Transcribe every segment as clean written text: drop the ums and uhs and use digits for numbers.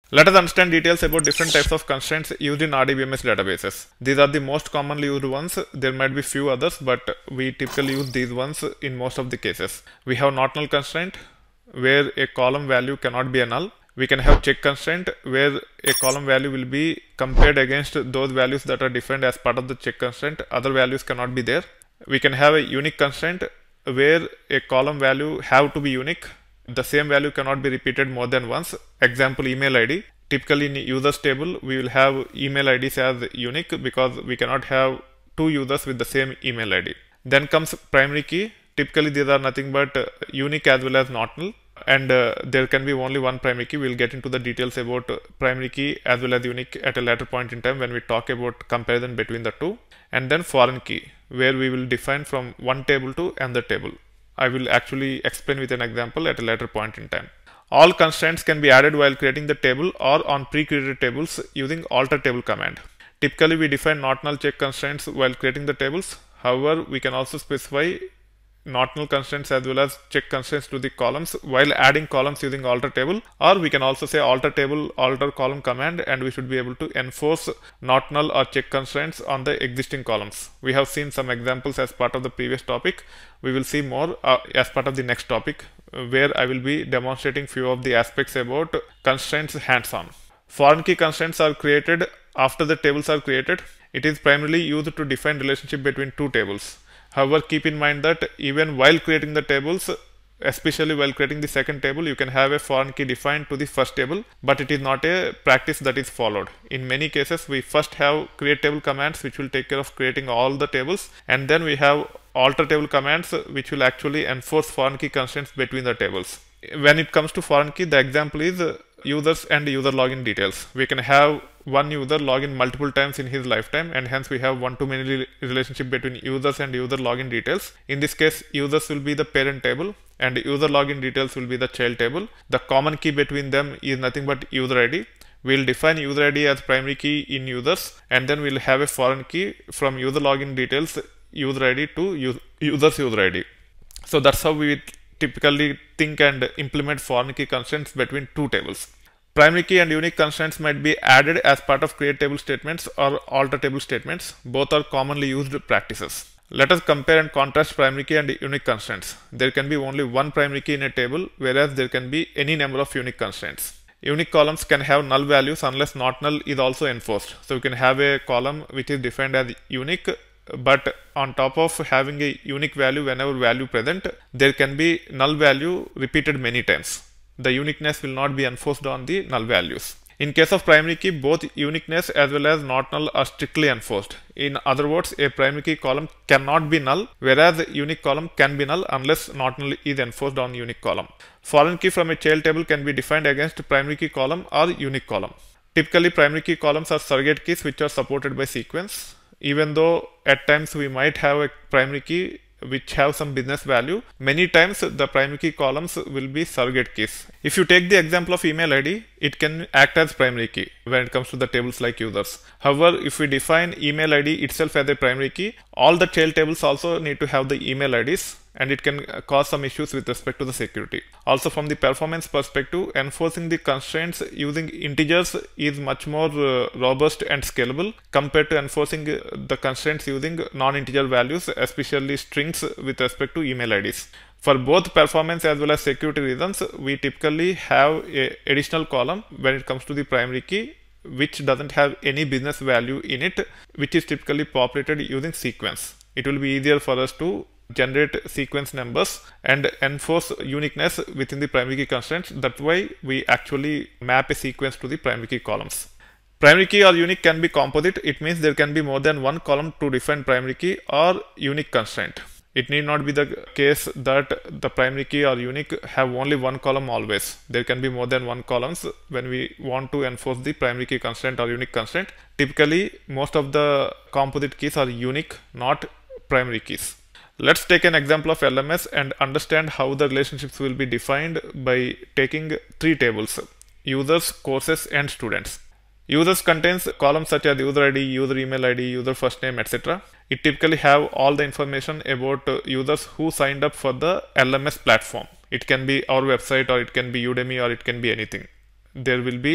Let us understand details about different types of constraints used in RDBMS databases. These are the most commonly used ones. There might be few others, but we typically use these ones in most of the cases. We have not null constraint, where a column value cannot be a null. We can have check constraint, where a column value will be compared against those values that are defined as part of the check constraint. Other values cannot be there. We can have a unique constraint, where a column value have to be unique. The same value cannot be repeated more than once. Example, email ID. Typically in users table, we will have email IDs as unique because we cannot have two users with the same email ID. Then comes primary key. Typically these are nothing but unique as well as not null. And there can be only one primary key. We'll get into the details about primary key as well as unique at a later point in time when we talk about comparison between the two. And then foreign key, where we will define from one table to another table. I will actually explain with an example at a later point in time. All constraints can be added while creating the table or on pre-created tables using alter table command. Typically, we define not null check constraints while creating the tables. However, we can also specify not null constraints as well as check constraints to the columns while adding columns using alter table, or we can also say alter table alter column command, and we should be able to enforce not null or check constraints on the existing columns. We have seen some examples as part of the previous topic. We will see more as part of the next topic, where I will be demonstrating few of the aspects about constraints hands-on. Foreign key constraints are created after the tables are created. It is primarily used to define relationship between two tables. However, keep in mind that even while creating the tables, especially while creating the second table, you can have a foreign key defined to the first table, but it is not a practice that is followed. In many cases, we first have create table commands which will take care of creating all the tables, and then we have alter table commands which will actually enforce foreign key constraints between the tables. When it comes to foreign key, the example is users and user login details. We can have one user log in multiple times in his lifetime, and hence we have one-to-many relationship between users and user login details. In this case, users will be the parent table and user login details will be the child table. The common key between them is nothing but user ID. We'll define user ID as primary key in users, and then we'll have a foreign key from user login details user ID to users user ID. So that's how we typically think and implement foreign key constraints between two tables. Primary key and unique constraints might be added as part of create table statements or alter table statements. Both are commonly used practices. Let us compare and contrast primary key and unique constraints. There can be only one primary key in a table, whereas there can be any number of unique constraints. Unique columns can have null values unless not null is also enforced. So you can have a column which is defined as unique, but on top of having a unique value whenever value present, there can be null value repeated many times. The uniqueness will not be enforced on the null values. In case of primary key, both uniqueness as well as not null are strictly enforced. In other words, a primary key column cannot be null, whereas a unique column can be null unless not null is enforced on unique column. Foreign key from a child table can be defined against primary key column or unique column. Typically, primary key columns are surrogate keys which are supported by sequence. Even though at times we might have a primary key which have some business value, many times the primary key columns will be surrogate keys. If you take the example of email ID, it can act as primary key when it comes to the tables like users. However, if we define email ID itself as a primary key, all the child tables also need to have the email IDs, and it can cause some issues with respect to the security. Also, from the performance perspective, enforcing the constraints using integers is much more robust and scalable compared to enforcing the constraints using non-integer values, especially strings with respect to email IDs. For both performance as well as security reasons, we typically have an additional column when it comes to the primary key, which doesn't have any business value in it, which is typically populated using sequence. It will be easier for us to generate sequence numbers and enforce uniqueness within the primary key constraints. That's why we actually map a sequence to the primary key columns. Primary key or unique can be composite. It means there can be more than one column to define primary key or unique constraint. It need not be the case that the primary key or unique have only one column always. There can be more than one columns when we want to enforce the primary key constraint or unique constraint. Typically, most of the composite keys are unique, not primary keys. Let's take an example of LMS and understand how the relationships will be defined by taking three tables: users, courses, and students. Users contains columns such as user ID, user email ID, user first name, etc. It typically have all the information about users who signed up for the LMS platform. It can be our website, or it can be Udemy, or it can be anything. There will be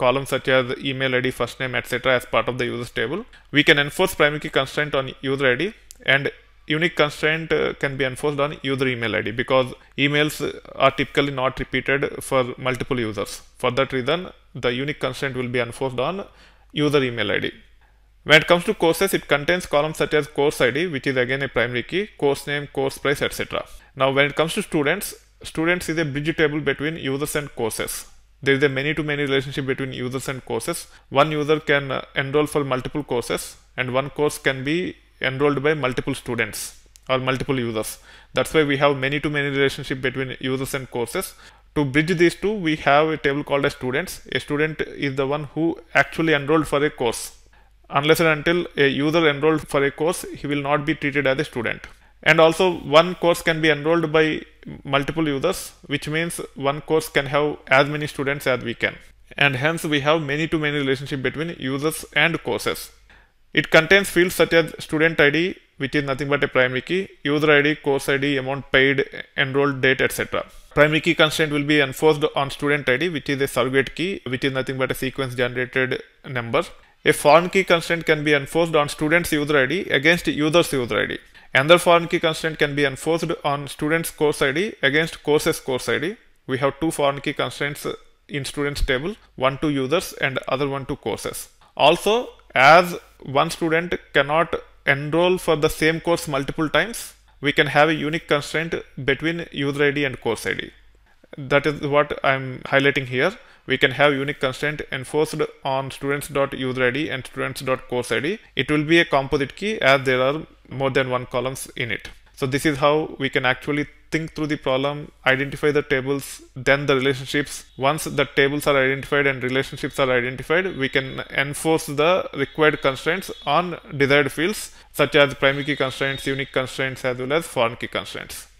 columns such as email ID, first name, etc. as part of the users table. We can enforce primary key constraint on user ID, and unique constraint can be enforced on user email ID because emails are typically not repeated for multiple users. For that reason, the unique constraint will be enforced on user email ID. When it comes to courses, it contains columns such as course ID, which is again a primary key, course name, course price, etc. Now, when it comes to students, students is a bridge table between users and courses. There is a many-to-many relationship between users and courses. One user can enroll for multiple courses, and one course can be enrolled by multiple students or multiple users. That's why we have many-to-many relationship between users and courses. To bridge these two, we have a table called as students. A student is the one who actually enrolled for a course. Unless and until a user enrolled for a course, he will not be treated as a student. And also, one course can be enrolled by multiple users, which means one course can have as many students as we can. And hence, we have many-to-many relationship between users and courses. It contains fields such as student ID, which is nothing but a primary key, user ID, course ID, amount paid, enrolled date, etc. Primary key constraint will be enforced on student ID, which is a surrogate key, which is nothing but a sequence generated number. A foreign key constraint can be enforced on student's user ID against user's user ID. Another foreign key constraint can be enforced on student's course ID against course's course ID. We have two foreign key constraints in students table, one to users and other one to courses. Also, as one student cannot enroll for the same course multiple times, we can have a unique constraint between user ID and course ID. That is what I'm highlighting here. We can have unique constraint enforced on students.user_id and students.course_id. It will be a composite key as there are more than one columns in it. So this is how we can actually think through the problem, identify the tables, then the relationships. Once the tables are identified and relationships are identified, we can enforce the required constraints on desired fields such as primary key constraints, unique constraints, as well as foreign key constraints.